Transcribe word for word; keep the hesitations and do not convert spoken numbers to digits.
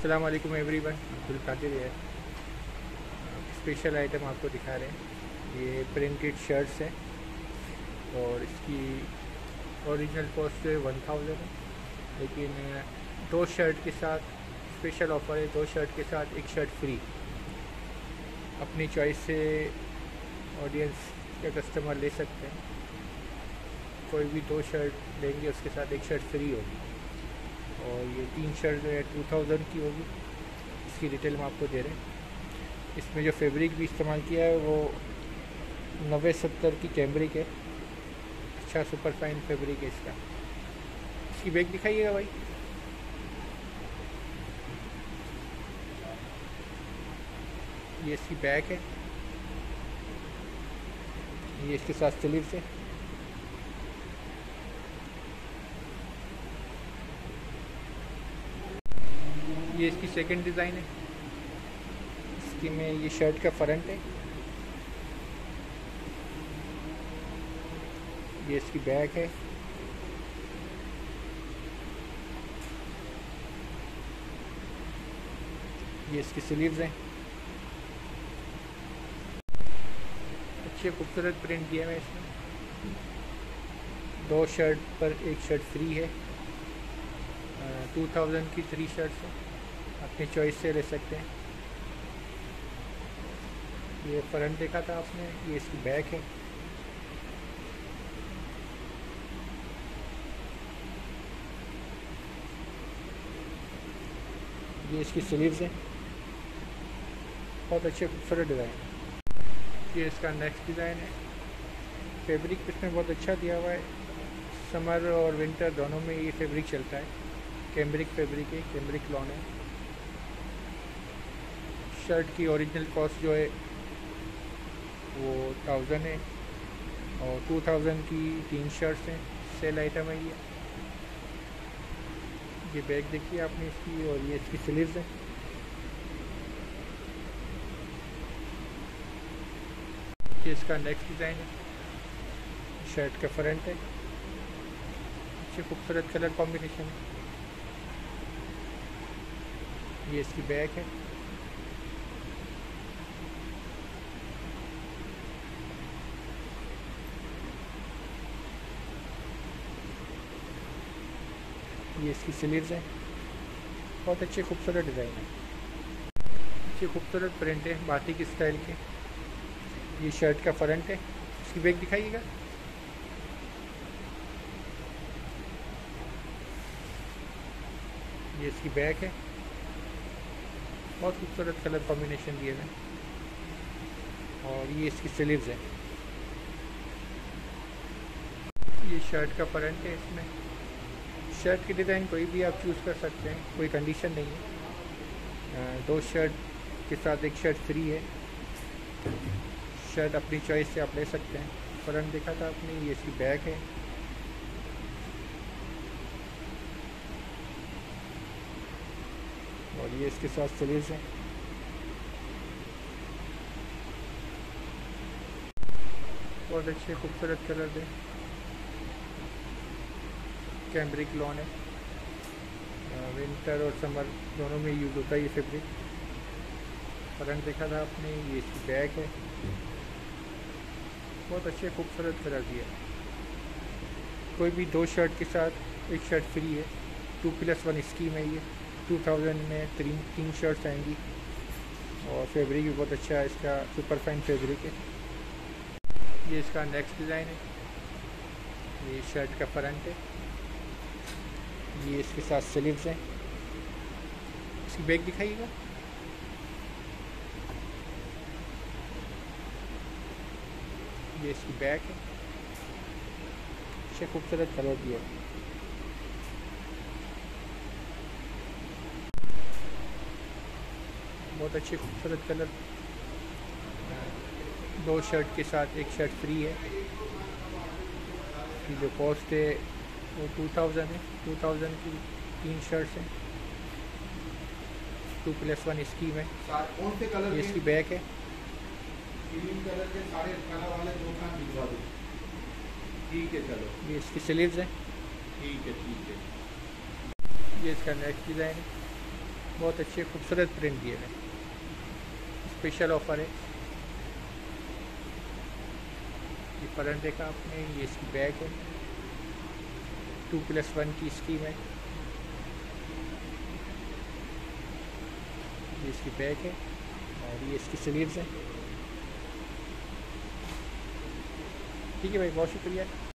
अस्सलाम वालेकुम एवरीवन, अब्दुल कादिर है। स्पेशल आइटम आपको दिखा रहे हैं। ये प्रिंटेड शर्ट्स हैं और इसकी ओरिजिनल कॉस्ट वन थाउजेंड है, लेकिन दो शर्ट के साथ स्पेशल ऑफ़र है। दो शर्ट के साथ एक शर्ट फ्री। अपनी चॉइस से ऑडियंस के कस्टमर ले सकते हैं। कोई भी दो शर्ट लेंगे उसके साथ एक शर्ट फ्री होगी। और ये तीन शर्ट जो है टू थाउजेंड की होगी। इसकी डिटेल हम आपको दे रहे हैं। इसमें जो फैब्रिक भी इस्तेमाल किया है वो नब्बे सत्तर की कैम्ब्रिक है। अच्छा सुपर फाइन फैब्रिक है इसका। इसकी बैग दिखाइएगा भाई। ये इसकी बैग है। ये इसके साथ स्लीव्स है। ये इसकी सेकंड डिज़ाइन है। इसकी में ये शर्ट का फ्रंट है। ये इसकी बैक है। ये इसकी स्लीव्स हैं। अच्छे खूबसूरत प्रिंट दिए हुए इसमें। दो शर्ट पर एक शर्ट फ्री है। टू थाउजेंड की थ्री शर्ट्स हैं। अपनी चॉइस से ले सकते हैं। ये फ्रंट देखा था आपने, ये इसकी बैक है। ये इसकी स्लीव्स हैं। बहुत अच्छे खूबसूरत डिज़ाइन। ये इसका नेक्स्ट डिज़ाइन है। फैब्रिक इसमें बहुत अच्छा दिया हुआ है। समर और विंटर दोनों में ये फैब्रिक चलता है। कैम्ब्रिक फैब्रिक है, कैम्ब्रिक लॉन है। शर्ट की ओरिजिनल कॉस्ट जो है वो थाउजेंड है और टू थाउजेंड की तीन शर्ट्स हैं। सेल आइटम है ये। ये बैग देखिए आपने इसकी, और ये इसकी स्लीव्स है। ये इसका नेक्स्ट डिज़ाइन है। शर्ट का फ्रंट है। अच्छे खूबसूरत कलर कॉम्बिनेशन है। ये इसकी बैक है। ये इसकी स्लीव्स हैं। बहुत अच्छे खूबसूरत डिज़ाइन है। अच्छे खूबसूरत प्रिंट है बातिक की स्टाइल के। ये शर्ट का फ्रंट है। इसकी बैक दिखाइएगा। ये इसकी बैक है। बहुत खूबसूरत कलर कॉम्बिनेशन दिए हैं। और ये इसकी स्लीव्स है। ये शर्ट का फ्रंट है। इसमें शर्ट की डिज़ाइन कोई भी आप चूज़ कर सकते हैं, कोई कंडीशन नहीं है। दो शर्ट के साथ एक शर्ट फ्री है। शर्ट अपनी चॉइस से आप ले सकते हैं। फ्रंट देखा था आपने, ये इसकी बैक है। और ये इसके साथ स्लीव्स हैं। बहुत अच्छे खूबसूरत कलर हैं। कैम्ब्रिक लॉन है। विंटर और समर दोनों में यूज़ होता है ये फैब्रिक। फ्रंट देखा था आपने, ये इसकी बैक है। बहुत अच्छे खूबसूरत कलर दिया। कोई भी दो शर्ट के साथ एक शर्ट फ्री है। टू प्लस वन स्कीम है ये। टू थाउजेंड में तीन तीन शर्ट्स आएंगी। और फैब्रिक भी बहुत अच्छा है इसका, सुपर फाइन फैब्रिक है। ये इसका नेक्स्ट डिज़ाइन है। ये शर्ट का फ्रंट है। ये इसके साथ स्लीव्स हैं। इसकी बैक दिखाइएगा। ये इसकी बैक है। अच्छे खूबसूरत कलर दिया। बहुत अच्छे खूबसूरत कलर। दो शर्ट के साथ एक शर्ट फ्री है। की जो कॉस्ट है वो टू थाउजेंड है। टू थाउजेंड की तीन शर्ट्स हैं। टू प्लस वन स्कीम है। कौन से कलर? ये इसकी बैक है। ग्रीन कलर के सारे कलर वाले दो खान भिजवा दो। ठीक है, चलो। ये इसकी स्लीव्स हैं। ठीक है ठीक है। ये इसका नेक्स्ट डिज़ाइन है। बहुत अच्छे खूबसूरत प्रिंट दिए हुए, स्पेशल ऑफ़र है। ये फ्रंट देखा आपने, ये इसकी बैक है, टू प्लस वन की स्कीम है। ये इसकी बैक है और ये इसकी स्लीव्स है। ठीक है भाई, बहुत शुक्रिया।